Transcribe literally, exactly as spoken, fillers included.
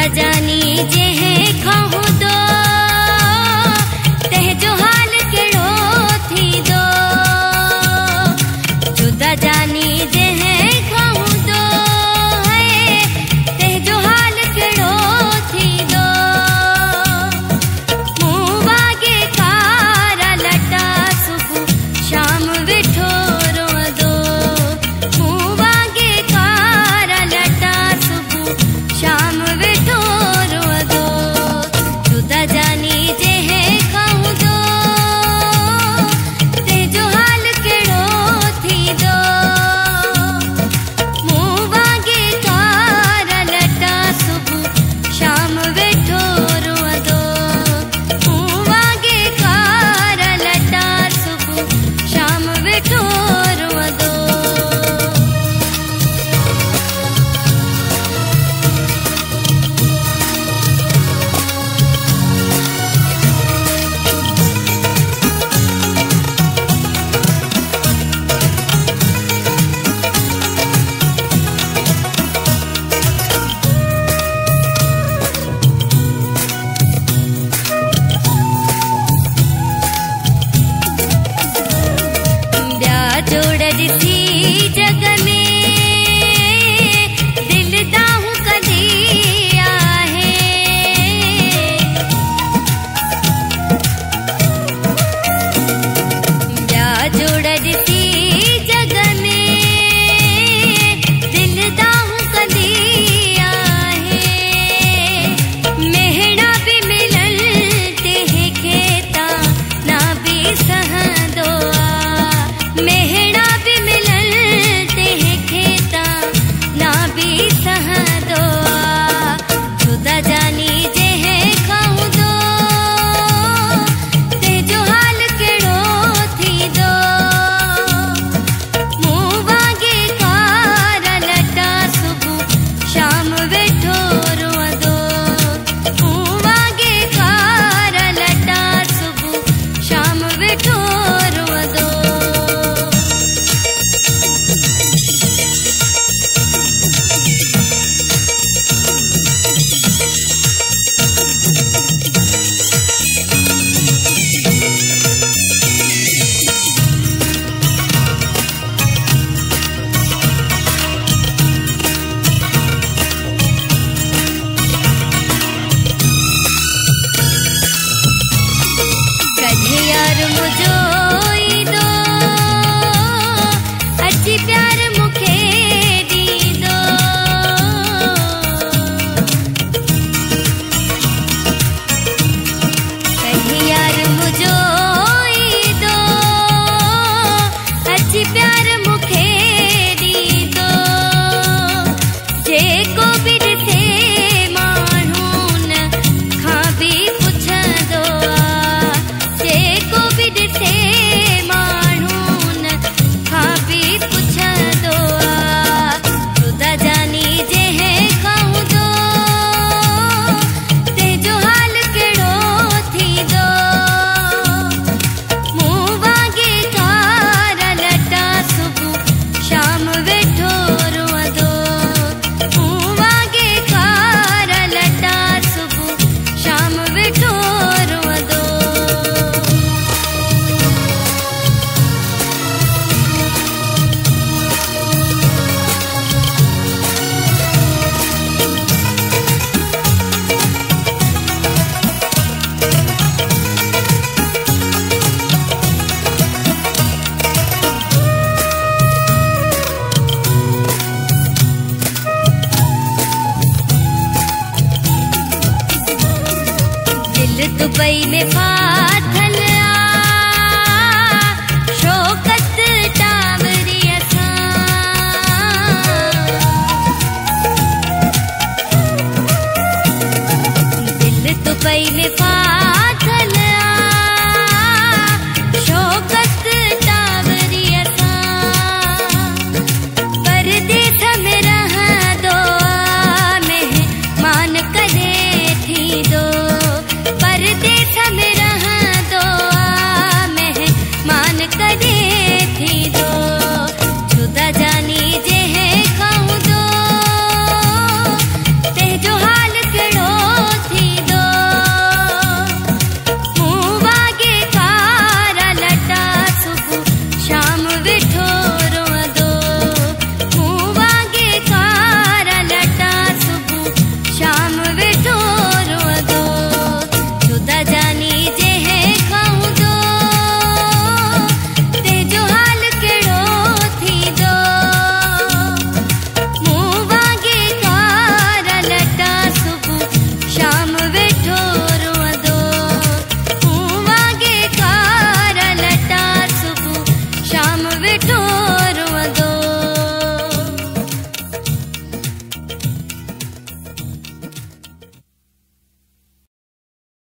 जुदा जानी जे है खाऊं दो तह जो हाल केड़ो थी दो जुदा जानी जे है खाऊं दो है तह जो हाल केड़ो थी दो मुंह वागे कारा लटा सुबह शाम विठो रो दो मुंह वागे कारा लटा सुबह शाम विठो रो दो जुदा जानी जे है खाऊं दो ते जो हाल केड़ो थी दो मुंह वागे कारा लटा सुबह शाम विठो रो दो मुंह वागे कारा लटा सुबह शाम विठो रो दो ब्याह जोड़ दी जग में दिल दाहूं कदी आहे ब्याह जोड़ दी जग में दिल दाहूं कदी आहे मेहड़ा भी मिलन ते खेता ना भी सहंदो मेहड़ा भी मिलन ते खेता ना भी सहंदो जुदा जानी जे है खाऊं दो ते जो हाल केड़ो थी दो मुंह वागे कारा लटा सुबह शाम वेठो रो दो मुंह वागे कारा लटा सुबह शाम वेठो रो दो कढे यार मुझो ई दो अची प्यार मुखे दी दो कढे यार मुझो ई दो अची प्यार मुखे दी दो जेको भी ॾिसे माण्हून खां बि पुछंदो जेको भी ॾिसे माण्हून खां बि पुछंदो जुदा जानी जे है खाऊं दो ते जो हाल केड़ो थी दो मुंह वागे कारा लटा सुबह शाम वेठो रो दो मुंह वागे कारा लटा सुबह शाम वेठो रो दो दिल दुबई में फाथल आ शौकत टावरी असां दिल दुबई में फाथल आ शौकत टावरी असां परदेस में रहंदो मेहमान कदे थी दो परदेस में रहंदो मेहमान कदे थी दो जुदा जानी जे